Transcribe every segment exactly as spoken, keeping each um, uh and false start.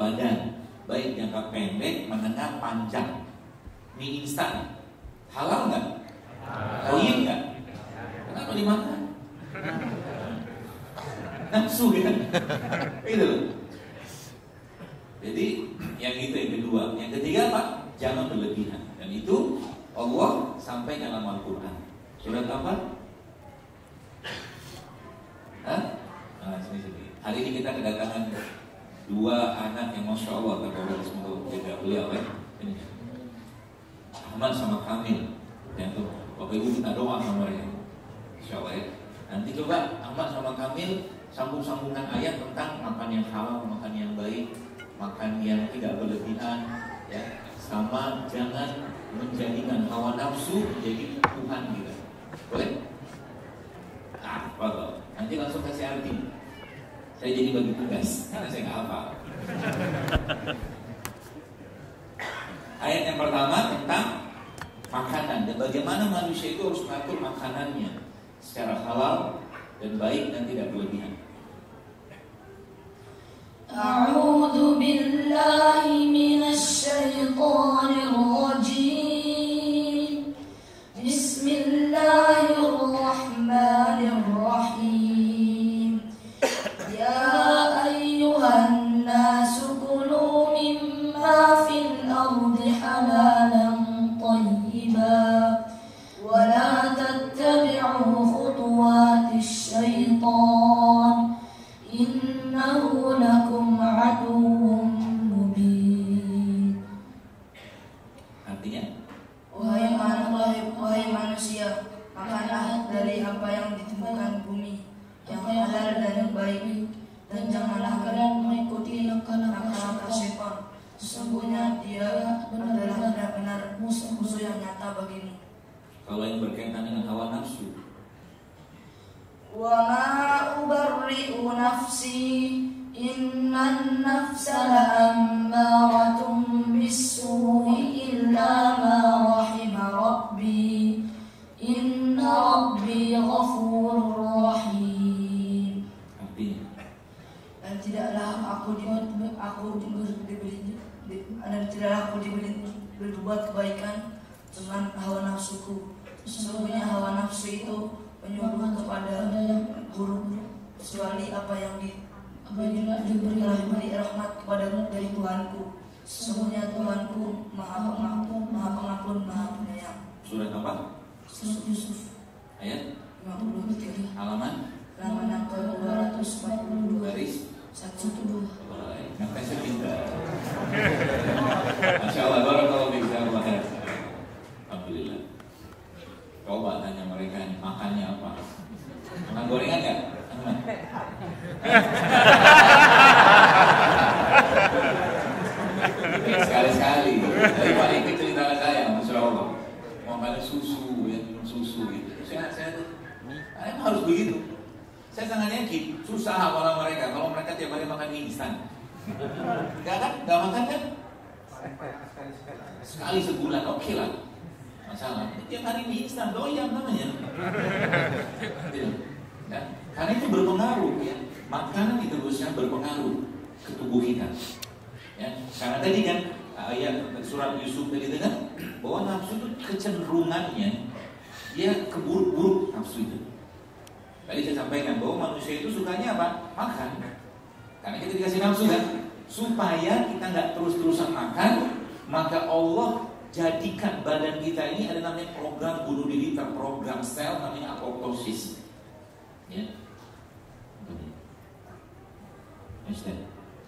badan, baik jangka pendek, menengah, panjang. Mie instan halal nggak? Toyib nggak? Kenapa dimakan? Nafsu kan? Itu loh. Jadi yang itu yang kedua. Yang ketiga apa? Jangan berlebihan. Dan itu Allah sampaikan dalam Al-Quran. Surat apa? Hah? Nah, sini sini. Hari ini kita kedatangan dua anak yang masya Allah terbawa semoga jaga beliau ya. Ini Ahmad sama Kamil. Yang tuh Bapak Ibu kita doa sama mereka. Insya Allah ya. Nanti coba Ahmad sama Kamil sambung-sambungan ayat tentang makan yang halal, makan yang baik, makan yang tidak berlebihan, ya. Sama jangan menjadikan hawa nafsu menjadi Tuhan kita. Boleh? Ah, apa? Nanti langsung kasih arti. Saya jadi bagi tugas karena saya nggak hafal. Ayat yang pertama tentang makanan dan bagaimana manusia itu harus mengatur makanannya secara halal dan baik dan tidak berlebihan. A'udzu billahi minasy syaithanir rajim. Bismillahirrahmanirrahim. Ya ayyuhan nasu kulu mimma fil ardi halalan thayyiban wa la tattabi'u khutuwatis syaitan innahu lakum aduwwun mubin. Artinya, Wahai man- wahai, wahai manusia, makanlah dari apa yang ditemukan bumi, yang halal dan yang baik, dan janganlah kalian mengikuti langkah-langkah syaitan. Sesungguhnya dia adalah benar-benar musuh-musuh yang nyata bagimu. kalau yang berkaitan dengan hawa nafsu, Wa ma ubarri'u nafsi innan nafsa la'ammaratun bis-su'i illa ma rahima rabbi inna rabbi ghafurur rahim. artinya Dan tidaklah aku diberi aku diberi dan tidaklah aku diberi berbuat kebaikan dengan hawa nafsuku. Sesungguhnya hawa nafsu itu menyuruh kepada yang buruk kecuali apa yang di diberi diberi rahmat kepadamu dari Tuhanku. Sesungguhnya Tuhanku Maha Pengampun, Maha Pengampun, Maha Penyayang. surat apa? Surat Yusuf Ayat lima puluh tiga halaman halaman yang ke dua ratus empat puluh dua garis satu dua. Sampai sepintar. Masya Allah, barakallahu fiik. Alhamdulillah. Coba tanya mereka nih, makannya apa? Makan gorengan nggak? Sekali-sekali. Dari paling kecil cerita saya, Masya Allah. Makan susu, ya, minum susu gitu. Saya, saya tuh, emang harus begitu. Saya sangat yakin, susah hafalan mereka kalau mereka tiap hari makan mie instan. Enggak kan? Enggak makan kan? Sekali sebulan, oke okay lah. Masalah, tiap hari mie instan, doyan namanya. Ya. Karena itu berpengaruh ya. Makanan itu harusnya berpengaruh ke tubuh kita. Ya. Karena tadi kan ayat surat Yusuf tadi kan bahwa nafsu itu kecenderungannya dia keburuk-buruk nafsu itu. Tadi saya sampaikan bahwa manusia itu sukanya apa? Makan. Karena kita dikasih nafsu kan, supaya kita nggak terus-terusan makan, maka Allah jadikan badan kita ini ada namanya program bunuh diri terprogram sel namanya apoptosis. Ya. Understand?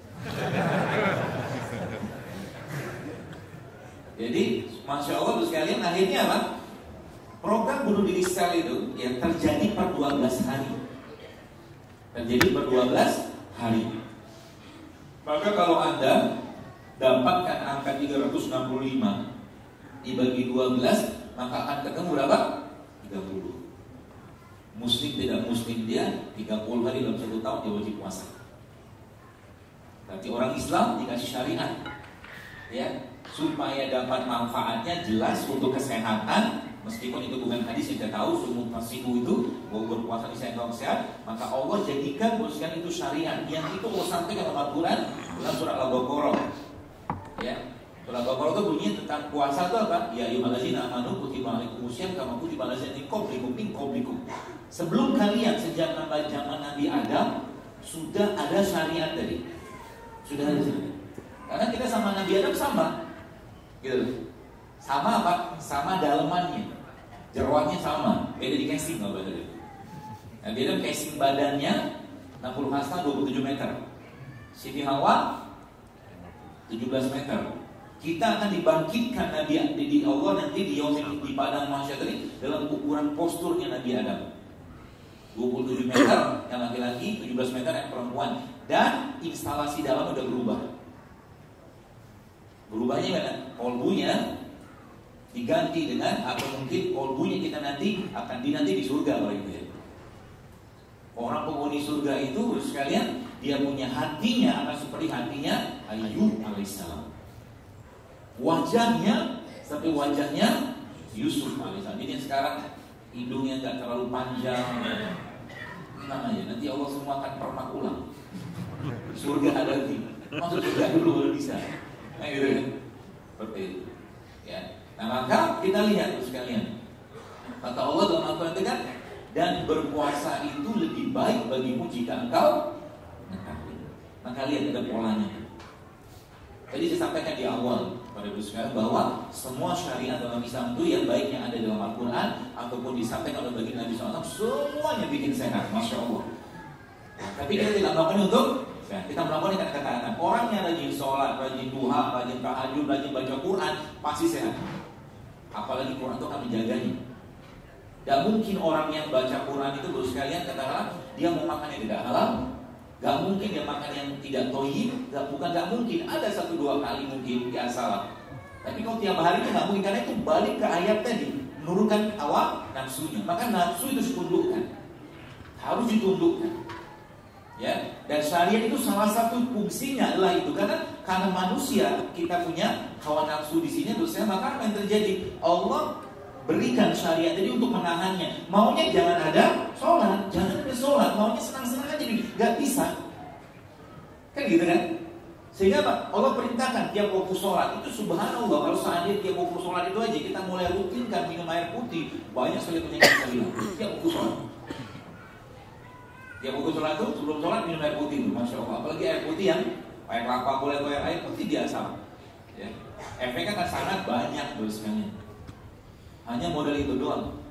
Jadi, masya Allah terus sekalian akhirnya apa? Program bunuh diri sel itu yang terjadi per dua belas hari. Terjadi per dua belas hari. Maka kalau Anda dapatkan angka tiga ratus enam puluh lima dibagi dua belas, maka akan ketemu berapa? tiga puluh. Muslim tidak muslim dia tiga puluh hari dalam satu tahun dia wajib puasa. Berarti orang Islam dikasih syariat, ya, supaya dapat manfaatnya jelas untuk kesehatan. Meskipun itu bukan hadis yang kita tahu, sumut nasibu itu bahwa berpuasa di saat sehat, maka Allah jadikan boskan itu syariat. Yang itu Allah sampaikan dalam Al-Quran, dalam surat Al-Baqarah. Ya, surat Al-Baqarah itu bunyinya tentang puasa itu apa? Ya ayyuhallazina amanu kutiba alaikumusiyam kama kutiba alal ladzina min qablikum min qablikum. Sebelum kalian, sejak zaman Nabi Adam sudah ada syariat tadi. Sudah ada syariat. Karena kita sama Nabi Adam sama. Gitu. Sama apa? Sama dalemannya. Jeroannya sama, beda di casing kalau beda itu. Nabi Adam casing badannya enam puluh hasta dua puluh tujuh meter. Siti Hawa tujuh belas meter. Kita akan dibangkitkan Nabi di Allah nanti di yaumil di padang mahsyar tadi dalam ukuran posturnya Nabi Adam. dua puluh tujuh meter yang laki-laki, tujuh belas meter yang perempuan, dan instalasi dalam udah berubah. Berubahnya mana? Kolbunya diganti dengan atau mungkin kolbunya kita nanti akan dinanti di surga kalau itu ya. Orang penghuni surga itu sekalian dia punya hatinya akan seperti hatinya Ayyub alaihissalam. Wajahnya seperti wajahnya Yusuf alaihissalam. Jadi sekarang hidungnya nggak terlalu panjang, tenang aja. Nanti Allah semua akan permak ulang. Surga ada lagi. Masuk surga dulu baru bisa. Nah gitu kan. Seperti itu. Ya. Nah maka kita lihat sekalian. Kata Allah dalam Al-Quran itu kan, dan berpuasa itu lebih baik bagimu jika engkau mengetahui. Maka lihat ada polanya. Tadi saya sampaikan di awal pada ibu sekalian bahwa semua syariat dalam Islam itu yang baik yang ada dalam Al-Quran ataupun disampaikan oleh baginda Nabi shallallahu alaihi wasallam semuanya bikin sehat, masya Allah. Tapi kita tidak melakukan untuk ya, kita melakukan yang kata-kata orang yang rajin sholat, rajin duha, rajin tahajud, rajin baca Quran pasti sehat. Apalagi Quran itu akan menjaganya. Tidak mungkin orang yang baca Quran itu baru sekalian katakanlah dia mau makan yang tidak halal. Gak mungkin dia makan yang tidak toyib. Gak, bukan gak mungkin. Ada satu dua kali mungkin dia salah. Tapi kalau tiap hari itu gak mungkin. Karena itu balik ke ayat tadi, menurunkan hawa nafsunya. Maka nafsu itu ditundukkan, harus ditundukkan. Ya, dan syariat itu salah satu fungsinya adalah itu. Karena karena manusia kita punya hawa nafsu di sini, terusnya maka apa yang terjadi? Allah berikan syariat jadi untuk menahannya. Maunya jangan ada sholat, jangan ada sholat. Maunya senang-senang aja, nggak bisa. Kan gitu kan? Sehingga apa? Allah perintahkan tiap waktu sholat itu subhanallah. Kalau seandainya tiap waktu sholat itu aja kita mulai rutinkan minum air putih, banyak sekali penyakit kita hilang. Tiap waktu sholat. Tiap waktu sholat itu sebelum sholat minum air putih itu, masya Allah. Apalagi air putih yang air kelapa boleh atau air air putih biasa. Ya. Efeknya kan sangat banyak dosennya. Hanya modal itu doang.